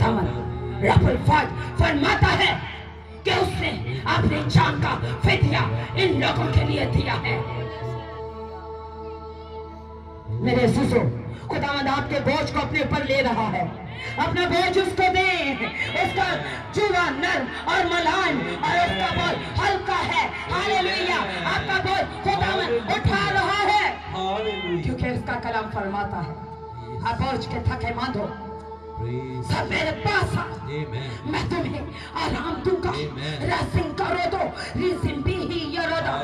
खुदावन रब्बुल फाज फरमाता है कि उसने अपनी जान का फिदिया इन लोगों के लिए दिया है। मेरे अज़ीज़ों, खुदावंद आपके बोझ को अपने ऊपर ले रहा है। अपना बोझ उसको दे, उसका जुआ नर्म और मुलायम और उसका बोझ हल्का है। हालेलुया, आपका बोझ खुदावंद उठा रहा है, क्योंकि उसका कलाम फरमाता है आप बोझ के थके मांदो सब मेरे पास आ, मैं तुम्हें आराम दूंगा। रसिंग करो तो रिसिम भी ही यरोदा।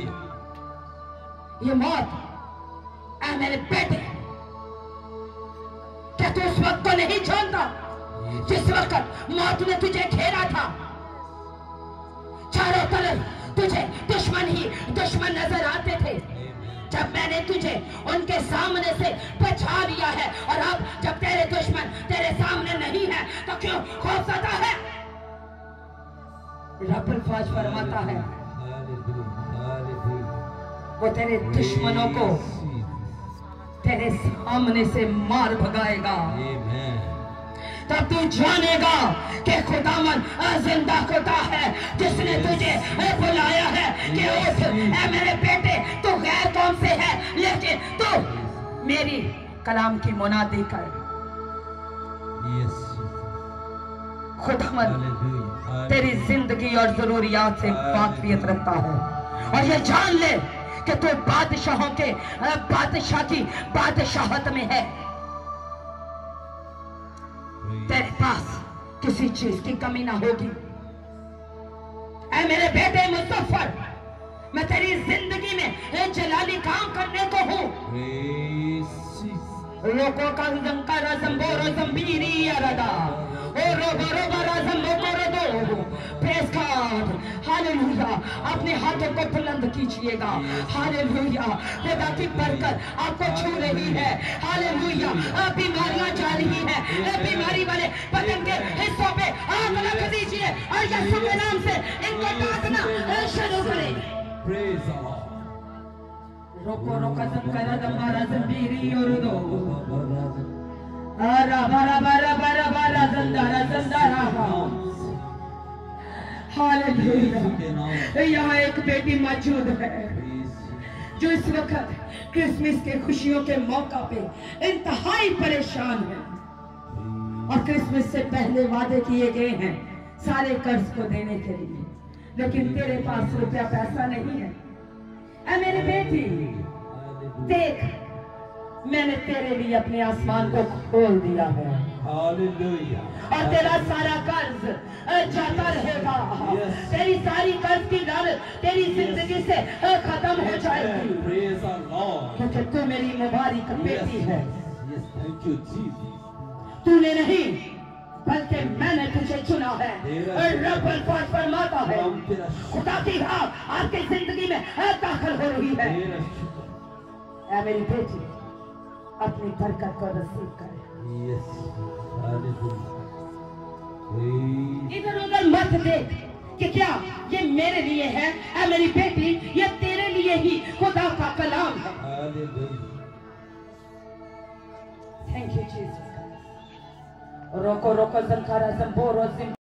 ये मौत ऐ मेरे बेटे, क्या तू उस वक्त को नहीं जानता जिस वक्त मौत ने तुझे घेरा था? चारों तरफ तुझे दुश्मन ही दुश्मन नजर आते थे। जब मैंने तुझे उनके सामने से बचा लिया है, और अब जब तेरे दुश्मन तेरे सामने नहीं है तो क्यों खौफज़दा है? रब्बुल फाज फरमाता है वो तेरे दुश्मनों को तेरे सामने से मार भगाएगा। तब तू जानेगा कि खुदावन जिंदा खुदा है जिसने तुझे बुलाया है कि उस मेरे बेटे तू गैर कौम से है, लेकिन तू मेरी कलाम की मुनादी कर। खुदावन तेरी जिंदगी और जरूरियात से वाकफियत रखता है, और ये जान ले कि तू बादशाहों के बादशाह की बादशाहत में है। तेरे पास किसी चीज की कमी ना होगी। ऐ मेरे बेटे मुस्तफर, मैं तेरी जिंदगी में एक जलाली काम करने को हूँ। लोगों का रज़म्बोरो ज़म्बीरी अरदा ओ रोबो रज़म्बोरो दो। Praise God, hallelujah. अपने हाथों को बुलंद कीजिएगा। हालेलुया, खुदा की बरकत आपको छू रही है। हालेलुया, बीमारियां जा रही है, बीमारी वाले बदन के हिस्सों पे आग लगा दीजिए और यीशु के नाम से इनको काटना शुरू करें। Praise God. रोको रोका ज़मकरा ज़म्बारा ज़म्बीरी और दो आरा बारा बारा बारा बारा ज़ंदारा ज़ंदारा। हालेलुया। यहाँ एक बेटी मौजूद है जो इस वक्त क्रिसमस के खुशियों के मौका पे इंतहाई परेशान है, और क्रिसमस से पहले वादे किए गए हैं सारे कर्ज को देने के लिए, लेकिन तेरे पास रुपया पैसा नहीं है। ऐ मेरी बेटी देख, मैंने तेरे लिए अपने आसमान को खोल दिया है। हालेलुया। और तेरा सारा कर्ज जाता रहेगा। तेरी सारी कर्ज की लालच तेरी जिंदगी से खत्म हो जाएगी, क्योंकि तू मेरी मुबारक बेटी है। तूने नहीं बल्कि मैंने तुझे चुना है। रब्बुल फाज फरमाता है खुदा की आग आपकी जिंदगी में दाखिल हो रही है। ऐ मेरी बेटी, अपनी बरकत को नसीब करे। इधर उधर मत देख कि क्या ये मेरे लिए है। ऐ मेरी बेटी, ये तेरे लिए ही खुदा का कलाम है। Thank you Jesus. रोको रोको ज़मकारा ज़म्बोरो